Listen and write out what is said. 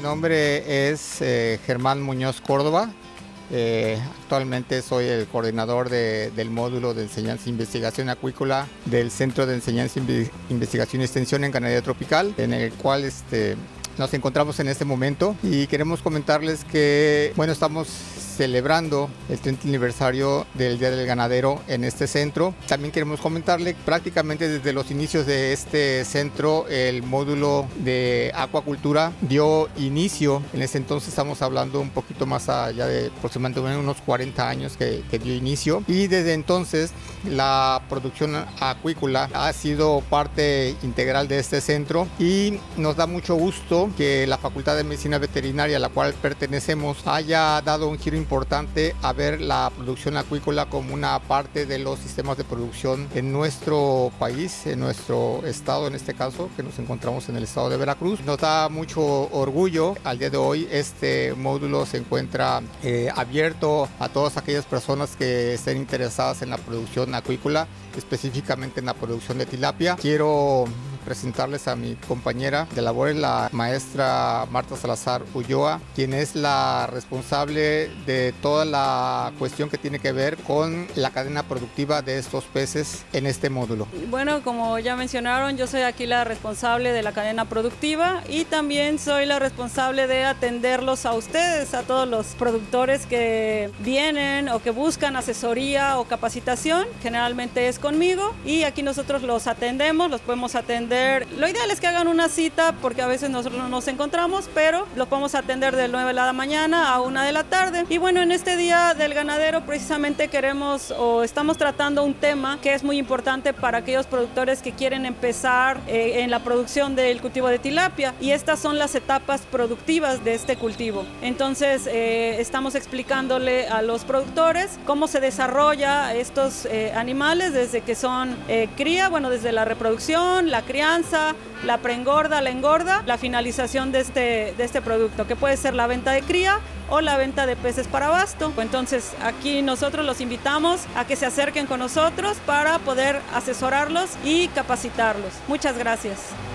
nombre es Germán Muñoz Córdoba. Actualmente soy el coordinador del módulo de enseñanza e investigación acuícola del Centro de Enseñanza, Investigación y Extensión en Ganadería Tropical, en el cual nos encontramos en este momento, y queremos comentarles que, bueno, estamos celebrando el 30 aniversario del Día del Ganadero en este centro. También queremos comentarle prácticamente desde los inicios de este centro el módulo de acuacultura dio inicio. En ese entonces estamos hablando un poquito más allá de aproximadamente unos 40 años que dio inicio, y desde entonces la producción acuícola ha sido parte integral de este centro, y nos da mucho gusto que la Facultad de Medicina Veterinaria a la cual pertenecemos haya dado un giro importante a ver la producción acuícola como una parte de los sistemas de producción en nuestro país, en nuestro estado, en este caso, que nos encontramos en el estado de Veracruz. Nos da mucho orgullo. Al día de hoy este módulo se encuentra abierto a todas aquellas personas que estén interesadas en la producción acuícola, específicamente en la producción de tilapia. Quiero presentarles a mi compañera de labores, la maestra Marta Salazar Ulloa, quien es la responsable de toda la cuestión que tiene que ver con la cadena productiva de estos peces en este módulo. Bueno, como ya mencionaron, yo soy aquí la responsable de la cadena productiva, y también soy la responsable de atenderlos a ustedes, a todos los productores que vienen o que buscan asesoría o capacitación. Generalmente es conmigo, y aquí nosotros los atendemos, los podemos atender. Lo ideal es que hagan una cita, porque a veces nosotros no nos encontramos, pero los podemos atender de 9 de la mañana a 1 de la tarde. Y bueno, en este Día del Ganadero precisamente estamos tratando un tema que es muy importante para aquellos productores que quieren empezar en la producción del cultivo de tilapia, y estas son las etapas productivas de este cultivo. Entonces estamos explicándole a los productores cómo se desarrolla estos animales desde que son cría, bueno, desde la reproducción, la crianza, la preengorda, la engorda, la finalización de este producto, que puede ser la venta de cría o la venta de peces para abasto. Entonces aquí nosotros los invitamos a que se acerquen con nosotros para poder asesorarlos y capacitarlos. Muchas gracias.